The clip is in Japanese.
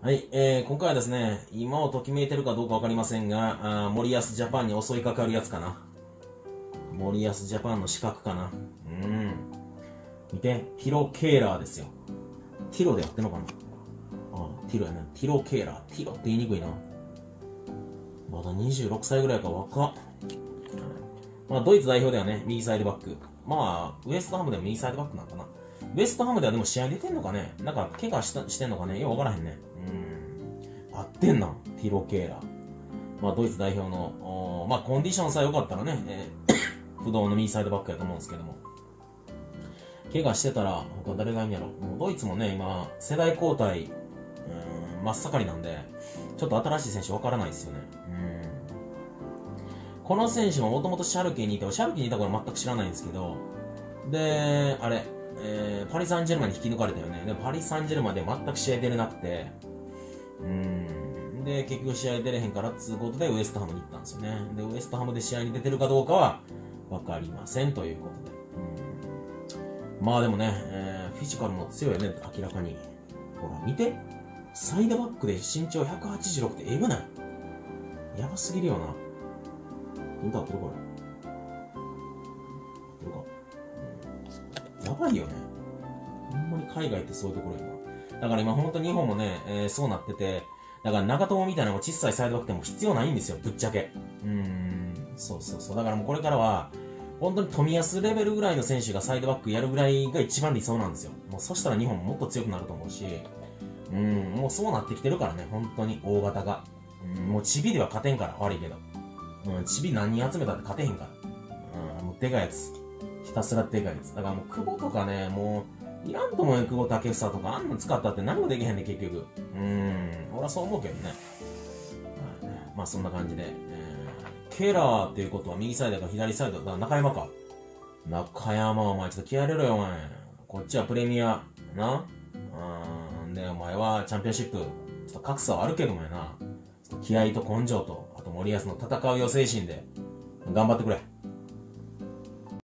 はい、今回はですね、今をときめいてるかどうかわかりませんが、森保ジャパンに襲いかかるやつかな。森保ジャパンの資格かな。見て、ティロ・ケーラーですよ。ティロでやってんのかな。ティロやね。ティロ・ケーラー。ティロって言いにくいな。まだ26歳ぐらいか若っ。まあ、ドイツ代表ではね、右サイドバック。まあ、ウエストハムでも右サイドバックなんかな。ウエストハムではでも試合出てんのかね。なんか、怪我してんのかね。よくわからへんね。合ってんな。ティロ・ケーラー。まあ、ドイツ代表の、まあ、コンディションさえ良かったらね、不動の右サイドバックやと思うんですけども。怪我してたら、他誰がいいんやろ。もうドイツもね、今、世代交代、真っ盛りなんで、ちょっと新しい選手わからないですよね。この選手ももともとシャルケにいて、シャルケにいた頃全く知らないんですけど、で、あれ、パリ・サンジェルマンに引き抜かれたよね。で、パリ・サンジェルマンで全く試合出れなくて、で、結局試合出れへんからっつうことでウエストハムに行ったんですよね。で、ウエストハムで試合に出てるかどうかはわかりませんということで。まあでもね、フィジカルも強いよね、明らかに。ほら、見て。サイドバックで身長186ってえぐない？やばすぎるよな。どうだってるこれ。どうか。やばいよね。ほんまに海外ってそういうところ今。だから今ほんと日本もね、そうなってて、だから長友みたいなのも小さいサイドバックでも必要ないんですよ、ぶっちゃけ。そうそうそう。だからもうこれからは、本当に冨安レベルぐらいの選手がサイドバックやるぐらいが一番理想なんですよ。もうそしたら日本ももっと強くなると思うし、もうそうなってきてるからね、本当に大型が。もうチビでは勝てんから、悪いけど。チビ何人集めたって勝てへんから。もうでかいやつ。ひたすらでかいやつ。だからもう久保とかね、もう、いらんと思うよ、久保建英とか。あんの使ったって何もできへんね、結局。俺はそう思うけどね。まあそんな感じで。ケラーっていうことは右サイドか左サイドだ。中山か。中山、お前ちょっと気合入れろよ、お前。こっちはプレミア。な。で、お前はチャンピオンシップ。ちょっと格差はあるけどもやな。気合と根性と、あと森保の戦うよ精神で、頑張ってくれ。